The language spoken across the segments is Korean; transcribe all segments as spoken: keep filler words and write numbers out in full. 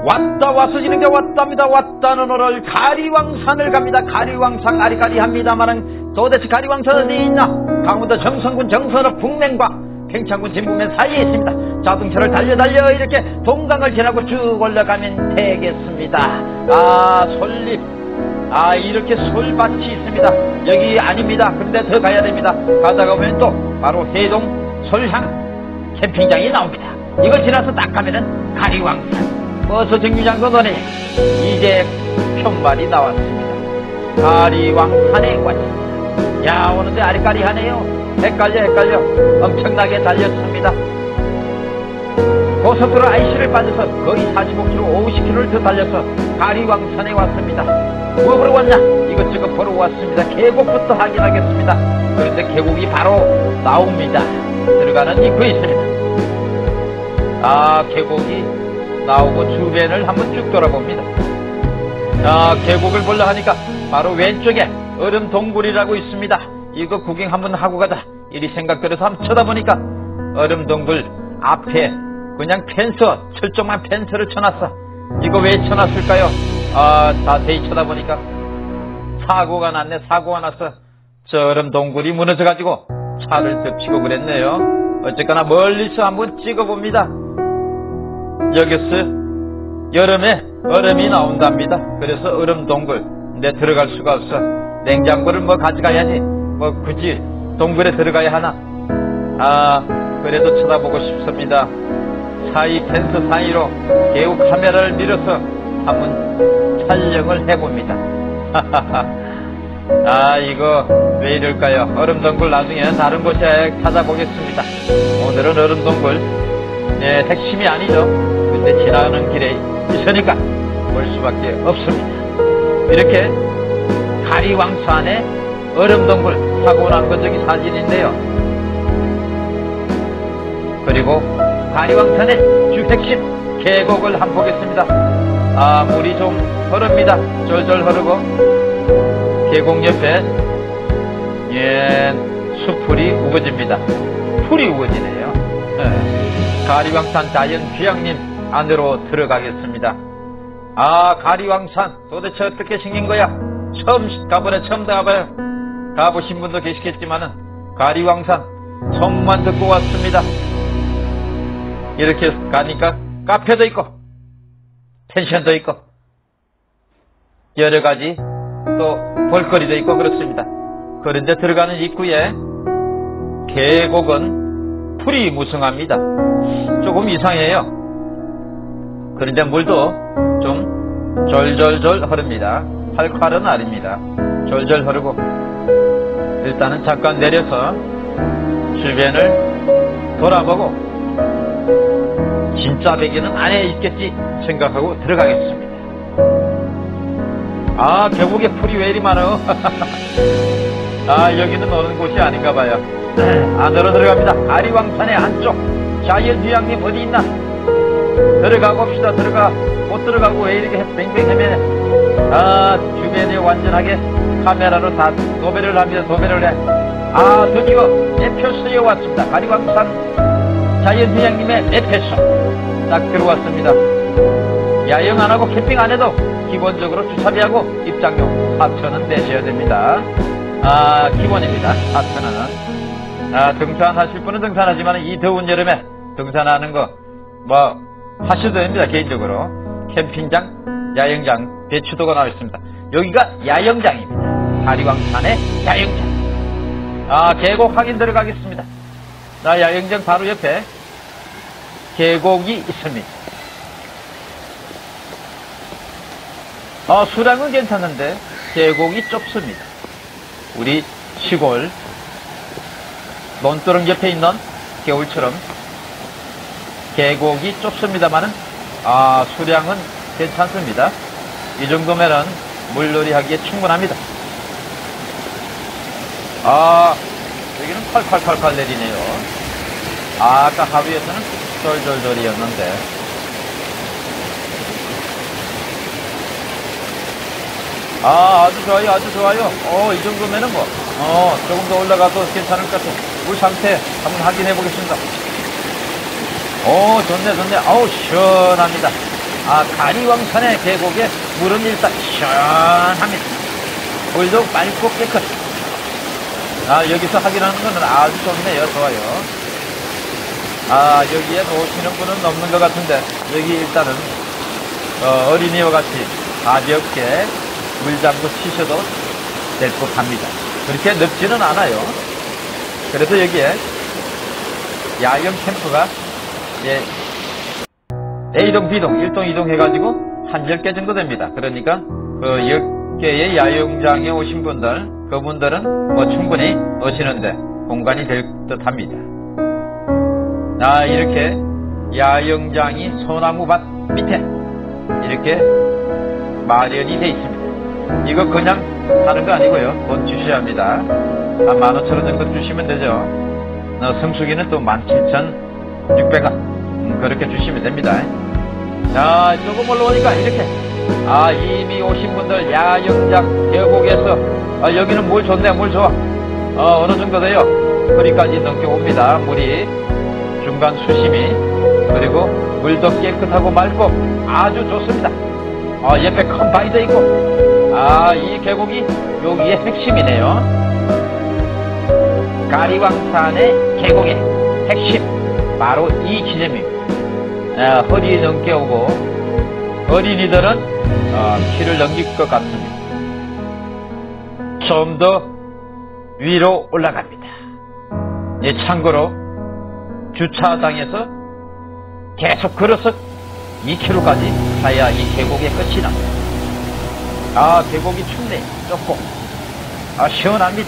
왔다 와서 지는 게 왔답니다. 왔다는 오늘 가리왕산을 갑니다. 가리왕산 아리까리합니다마는 도대체 가리왕산 어디 있나? 강원도 정선군 정선읍 북면과 평창군 진북면 사이에 있습니다. 자동차를 달려 달려 이렇게 동강을 지나고 쭉 올라가면 되겠습니다. 아, 솔잎. 아, 이렇게 솔밭이 있습니다. 여기 아닙니다. 그런데 더 가야 됩니다. 가다가 보면 또 바로 해동 솔향 캠핑장이 나옵니다. 이걸 지나서 딱 가면은 가리왕산. 어서 정류장도 너네 이제 편말이 나왔습니다. 가리왕산에 왔습니다. 야, 오는데 아리까리하네요. 헷갈려 헷갈려 엄청나게 달렸습니다. 고속도로 아이씨를 빠져서 거의 사십오 킬로미터 오십 킬로미터를 더 달려서 가리왕산에 왔습니다. 뭐 보러 왔냐? 이것저것 보러 왔습니다. 계곡부터 확인하겠습니다. 그런데 계곡이 바로 나옵니다. 들어가는 입구에 있습니다. 아, 계곡이 나오고 주변을 한번 쭉 돌아봅니다. 아, 계곡을 보려 하니까 바로 왼쪽에 얼음 동굴이라고 있습니다. 이거 구경 한번 하고 가자 이리 생각들어서 한번 쳐다보니까 얼음 동굴 앞에 그냥 펜스, 철조망 펜스를 쳐놨어. 이거 왜 쳐놨을까요? 아, 자세히 쳐다보니까 사고가 났네. 사고가 났어. 저 얼음 동굴이 무너져가지고 차를 덮치고 그랬네요. 어쨌거나 멀리서 한번 찍어봅니다. 여기서 여름에 얼음이 나온답니다. 그래서 얼음 동굴. 근데 들어갈 수가 없어. 냉장고를 뭐 가져가야지. 뭐 굳이 동굴에 들어가야 하나. 아, 그래도 쳐다보고 싶습니다. 사이 펜스 사이로 개우 카메라를 밀어서 한번 촬영을 해봅니다. 아, 이거 왜 이럴까요? 얼음 동굴 나중에 다른 곳에 찾아보겠습니다. 오늘은 얼음 동굴 네, 핵심이 아니죠. 근데 지나가는 길에 있으니까 볼 수밖에 없습니다. 이렇게 가리왕산에 얼음동굴 사고 난 거 저기 사진인데요. 그리고 가리왕산의 주 핵심 계곡을 한번 보겠습니다. 아, 물이 좀 흐릅니다. 졸졸 흐르고 계곡 옆에 예, 수풀이 우거집니다. 풀이 우거지네요. 네. 가리왕산 자연 휴양림 안으로 들어가겠습니다. 아, 가리왕산 도대체 어떻게 생긴 거야? 처음 가보네. 처음 가봐요. 가보신 분도 계시겠지만은 가리왕산 소문만 듣고 왔습니다. 이렇게 가니까 카페도 있고 펜션도 있고 여러가지 또 볼거리도 있고 그렇습니다. 그런데 들어가는 입구에 계곡은 풀이 무성합니다. 조금 이상해요. 그런데 물도 좀 졸졸졸 흐릅니다. 활활은 아닙니다. 졸졸 흐르고 일단은 잠깐 내려서 주변을 돌아보고 진짜 베개는 안에 있겠지 생각하고 들어가겠습니다. 아, 계곡에 풀이 왜 이리 많어? 아, 여기는 오는 곳이 아닌가 봐요. 안으로 들어갑니다. 가리왕산의 안쪽 자연 휴양림 어디 있나? 들어가 봅시다. 들어가. 못 들어가고 왜 이렇게 뱅뱅 헤매네. 아, 주변에 완전하게 카메라로 다 도배를 합니다. 도배를 해. 아, 드디어 매표소에 왔습니다. 가리왕산 자연휴양림의 매표소 딱 들어왔습니다. 야영 안 하고 캠핑 안 해도 기본적으로 주차비하고 입장료 사천 원 내셔야 됩니다. 아, 기본입니다. 사천 원은. 아, 등산하실 분은 등산하지만 이 더운 여름에 등산하는 거 뭐 하셔도 됩니다. 개인적으로. 캠핑장, 야영장, 배추도가 나와 있습니다. 여기가 야영장입니다. 가리왕산의 야영장. 아, 계곡 확인 들어가겠습니다. 자, 야영장 바로 옆에 계곡이 있습니다. 아, 수량은 괜찮은데 계곡이 좁습니다. 우리 시골 논두렁 옆에 있는 겨울처럼 계곡이 좁습니다만은 아, 수량은 괜찮습니다. 이 정도면은 물놀이 하기에 충분합니다. 아, 여기는 콸콸콸콸 내리네요. 아, 아까 하위에서는 쫄쫄쫄이었는데. 아, 아주 좋아요. 아주 좋아요. 어, 이 정도면은 뭐 어, 조금 더 올라가도 괜찮을 것 같아요. 물 상태 한번 확인해 보겠습니다. 오, 좋네 좋네. 아우, 시원합니다. 아, 가리왕산의 계곡에 물은 일단 시원합니다. 물도 맑고 깨끗. 아, 여기서 확인하는 거는 아주 좋네요. 좋아요. 아, 여기에 오시는 분은 없는 것 같은데, 여기 일단은, 어, 어린이와 같이 가볍게 물장구 치셔도 될 것 합니다. 그렇게 넓지는 않아요. 그래서 여기에 야영 캠프가, 예, A동, B동, 일동, 이동 해가지고 한 열 개 정도 됩니다. 그러니까, 그 열 개의 야영장에 오신 분들, 그분들은 뭐 충분히 노시는데 공간이 될 듯 합니다. 아, 이렇게 야영장이 소나무밭 밑에 이렇게 마련이 되어 있습니다. 이거 그냥 사는 거 아니고요. 돈 주셔야 합니다. 한 만 오천 원 정도 주시면 되죠. 어, 성수기는 또 만 칠천육백 원. 음, 그렇게 주시면 됩니다. 자, 조금 올라오니까 이렇게, 아, 이미 오신 분들 야영장 계곡에서, 아, 여기는 물 좋네, 물 좋아. 어, 어느 정도 돼요? 허리까지 넘게 옵니다. 물이 중간 수심이. 그리고 물도 깨끗하고 맑고 아주 좋습니다. 어, 옆에 큰 바위도 있고. 아, 이 계곡이 여기의 핵심이네요. 가리왕산의 계곡의 핵심, 바로 이 지점입니다. 아, 허리 넘게 오고 어린이들은 어, 키를 넘길 것 같습니다. 좀 더 위로 올라갑니다. 예, 참고로 주차장에서 계속 걸어서 이 킬로미터까지 가야 이 계곡의 끝이 납니다. 아, 계곡이 춥네. 좁고 아, 시원합니다.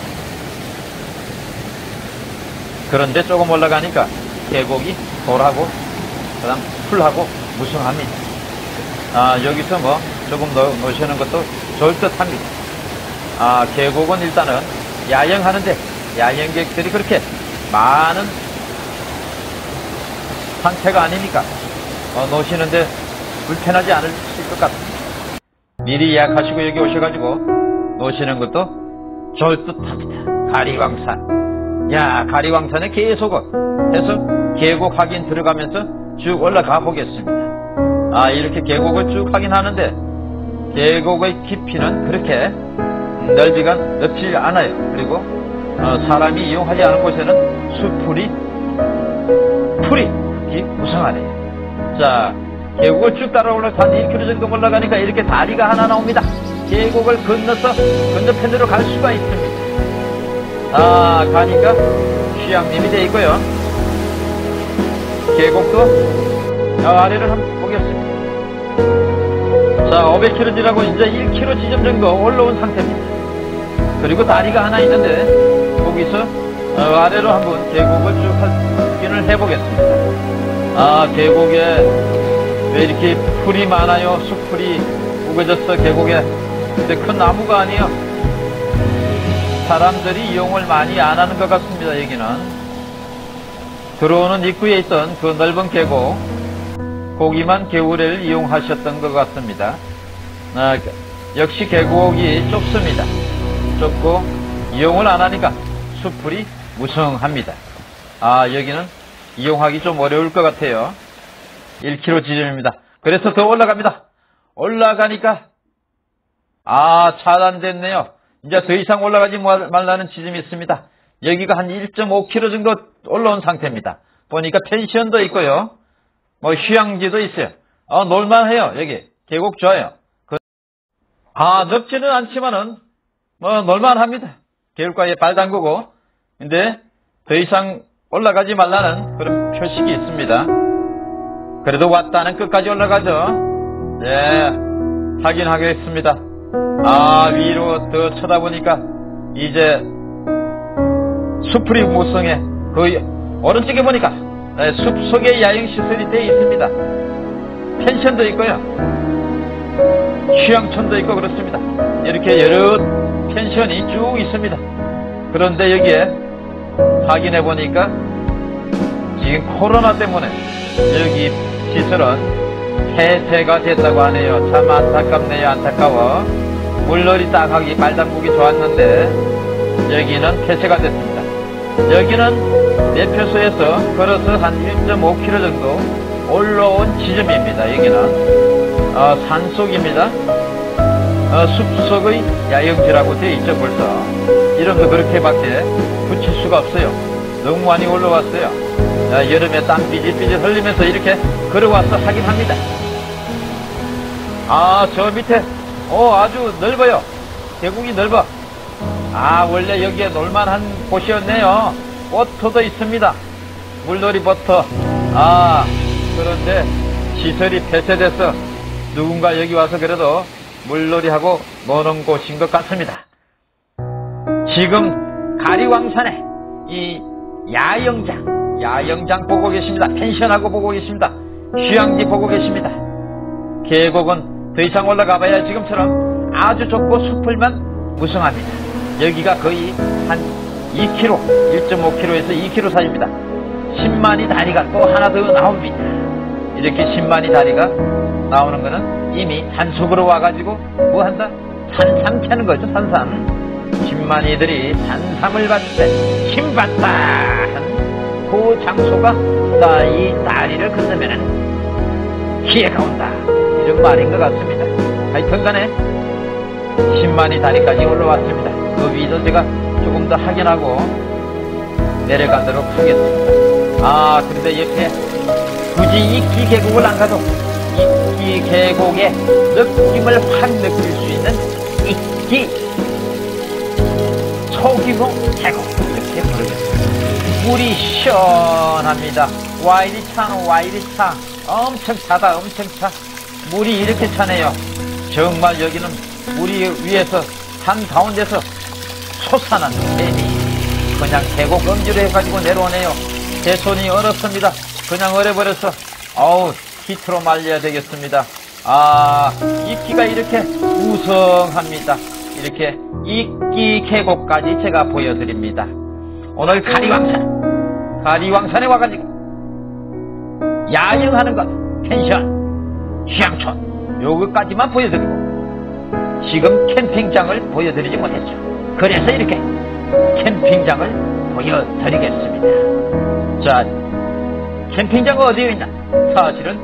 그런데 조금 올라가니까 계곡이 돌하고 그 다음 풀하고 무성합니다. 아, 여기서 뭐 조금 더 노시는 것도 좋을 듯 합니다. 아, 계곡은 일단은 야영하는데 야영객들이 그렇게 많은 상태가 아니니까 어, 노시는데 불편하지 않을 것 같습니다. 미리 예약하시고 여기 오셔가지고 노시는 것도 좋을 듯 합니다. 가리왕산. 야, 가리왕산에 계속 해서 계곡 확인 들어가면서 쭉 올라가 보겠습니다. 아, 이렇게 계곡을 쭉 확인하는데 계곡의 깊이는 그렇게 넓이가 넓지 않아요. 그리고 어, 사람이 이용하지 않은 곳에는 수풀이 풀이 특히 무성하네요. 자, 계곡을 쭉 따라 올라서 한 일 킬로미터 정도 올라가니까 이렇게 다리가 하나 나옵니다. 계곡을 건너서 건너편으로 갈 수가 있습니다. 아, 가니까 휴양림이 되어 있고요. 계곡도 아래를 한번 보겠습니다. 자, 오백 킬로미터 지나고 이제 일 킬로미터 지점 정도 올라온 상태입니다. 그리고 다리가 하나 있는데 거기서 어, 아래로 한번 계곡을 쭉 확인을 해보겠습니다. 아, 계곡에 왜 이렇게 풀이 많아요? 숲풀이 우거졌어, 계곡에. 근데 큰 나무가 아니에요. 사람들이 이용을 많이 안 하는 것 같습니다. 여기는 들어오는 입구에 있던 그 넓은 계곡, 거기만 겨울에를 이용하셨던 것 같습니다. 아, 역시 계곡이 좁습니다. 좁고 이용을 안 하니까 수풀이 무성합니다. 아, 여기는 이용하기 좀 어려울 것 같아요. 일 킬로미터 지점입니다. 그래서 더 올라갑니다. 올라가니까 아, 차단됐네요. 이제 더 이상 올라가지 말라는 지점이 있습니다. 여기가 한 일 점 오 킬로미터 정도 올라온 상태입니다. 보니까 펜션도 있고요. 뭐 휴양지도 있어요. 아, 놀만해요. 여기 계곡 좋아요. 그... 아, 넓지는 않지만은 뭐 놀만합니다. 계곡가에 발 담그고. 근데 더 이상 올라가지 말라는 그런 표식이 있습니다. 그래도 왔다는 끝까지 올라가죠. 예, 확인하겠습니다. 아, 위로 더 쳐다보니까 이제 숲풀이 무성해. 거의 오른쪽에 보니까 네, 숲속에 야영시설이 되어 있습니다. 펜션도 있고요. 휴양촌도 있고 그렇습니다. 이렇게 여러 펜션이 쭉 있습니다. 그런데 여기에 확인해 보니까 지금 코로나 때문에 여기 시설은 폐쇄가 됐다고 하네요. 참 안타깝네요. 안타까워. 물놀이 딱 하기 발 담그기 좋았는데 여기는 폐쇄가 됐습니다. 여기는 매표소에서 걸어서 한 일 점 오 킬로미터 정도 올라온 지점입니다. 여기는 어, 산속입니다. 어, 숲속의 야영지라고 되어 있죠. 벌써 이름도 그렇게밖에 붙일 수가 없어요. 너무 많이 올라왔어요. 어, 여름에 땀 삐질삐질 흘리면서 이렇게 걸어와서 하긴 합니다. 아, 저 밑에 어, 아주 넓어요. 계곡이 넓어. 아, 원래 여기에 놀만한 곳이었네요. 버터도 있습니다. 물놀이 버터. 아, 그런데 시설이 폐쇄돼서 누군가 여기 와서 그래도 물놀이하고 노는 곳인 것 같습니다. 지금 가리왕산에 이 야영장, 야영장 보고 계십니다. 펜션하고 보고 계십니다. 휴양지 보고 계십니다. 계곡은 더 이상 올라가 봐야 지금처럼 아주 좁고 숲을만 무성합니다. 여기가 거의 한 이 킬로미터, 일 점 오 킬로미터에서 이 킬로미터 사이입니다. 십만이 다리가 또 하나 더 나옵니다. 이렇게 십만이 다리가 나오는 거는 이미 산속으로 와가지고 뭐 한다? 산삼 캐는 거죠. 산삼. 십만이들이 산삼을 봤을 때 힘받다 한 그 장소가 이 다리를 건너면은 기회가 온다, 이런 말인 것 같습니다. 하여튼 간에 십만이 다리까지 올라왔습니다. 그 위도 제가 조금 더 확인하고 내려가도록 하겠습니다. 아, 그런데 옆에 굳이 이끼 계곡을 안 가도 이끼 계곡의 느낌을 확 느낄 수 있는 이끼 소규모 계곡, 이렇게 부르겠습니다. 물이 시원합니다. 와 이리 차노, 와 이리 차. 엄청 차다, 엄청 차. 물이 이렇게 차네요. 정말 여기는 물이 위에서 산 가운데서 솟아난 뱀이 그냥 계곡 엄지로 해가지고 내려오네요. 제 손이 얼었습니다. 그냥 얼어버려서 어우, 히트로 말려야 되겠습니다. 아, 이끼가 이렇게 우성합니다. 이렇게 이끼 계곡까지 제가 보여드립니다. 오늘 가리왕산, 가리왕산에 와가지고 야영하는 것, 펜션, 휴양촌 요거까지만 보여드리고 지금 캠핑장을 보여드리지 못했죠. 그래서 이렇게 캠핑장을 보여드리겠습니다. 자, 캠핑장은 어디에 있나? 사실은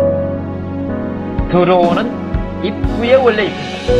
들어오는 입구에 원래 있습니다.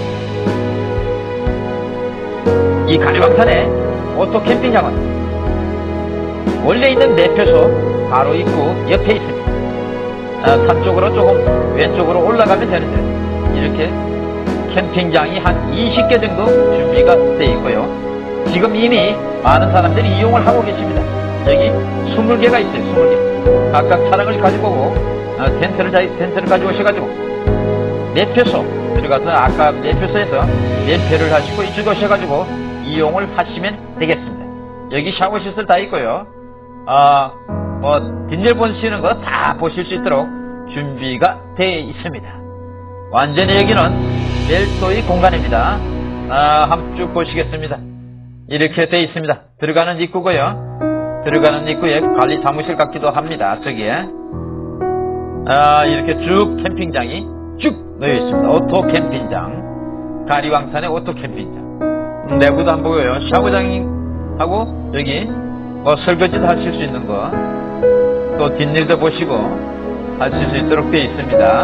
이 가리왕산에 오토 캠핑장은 원래 있는 매표소 바로 입구 옆에 있습니다. 아, 산 쪽으로 조금 왼쪽으로 올라가면 되는데 이렇게 캠핑장이 한 이십 개 정도 준비가 되어 있고요. 지금 이미 많은 사람들이 이용을 하고 계십니다. 여기 이십 개가 있어요. 이십 개. 각각 차량을 가지고 오고 어, 텐트를, 텐트를 가지고 오셔가지고 매표소 들어가서 아까 매표소에서 매표를 하시고 이쪽 오셔가지고 이용을 하시면 되겠습니다. 여기 샤워 시설 다 있고요. 아, 뭐 뒷일 보시는 거 다 보실 수 있도록 준비가 되어 있습니다. 완전히 여기는 별도의 공간입니다. 아, 한번 쭉 보시겠습니다. 이렇게 되어 있습니다. 들어가는 입구고요. 들어가는 입구에 관리 사무실 같기도 합니다. 저기에 아, 이렇게 쭉 캠핑장이 쭉 놓여 있습니다. 오토 캠핑장, 가리왕산의 오토 캠핑장. 내부도 한번 보고요. 샤워장하고 여기 뭐 설거지도 하실 수 있는 거, 또 뒷일도 보시고 하실 수 있도록 되어 있습니다.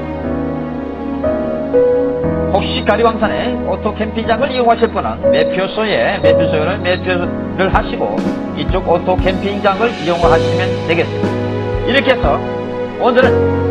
혹시 가리왕산에 오토 캠핑장을 이용하실 분은 매표소에 매표소를 매표를 하시고 이쪽 오토 캠핑장을 이용하시면 되겠습니다. 이렇게 해서 오늘은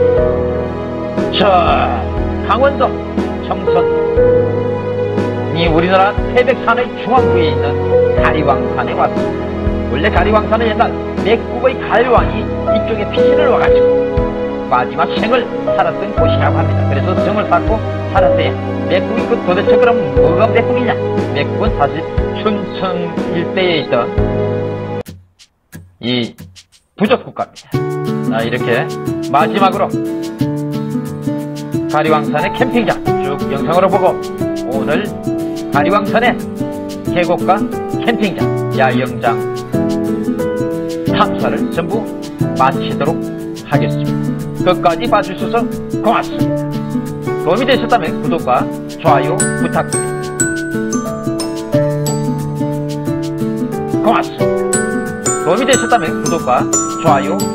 저 강원도 청선 이 우리나라 태백산의 중앙부에 있는 가리왕산에 왔습니다. 원래 가리왕산은 옛날 맥국의 가리왕이 이쪽에 피신을 와가지고 마지막 생을 살았던 곳이라고 합니다. 그래서 정을 쌓고 살았어요. 맥국이 그 도대체 그럼 뭐가 맥국이냐? 맥국은 사실 춘천 일대에 있던 이 부족국가입니다. 자, 이렇게 마지막으로 가리왕산의 캠핑장 쭉 영상으로 보고 오늘 가리왕산의 계곡과 캠핑장, 야영장 탐사를 전부 마치도록 하겠습니다. 끝까지 봐주셔서 고맙습니다. 도움이 되셨다면 구독과 좋아요 부탁드립니다. 고맙습니다. 도움이 되셨다면 구독과 좋아요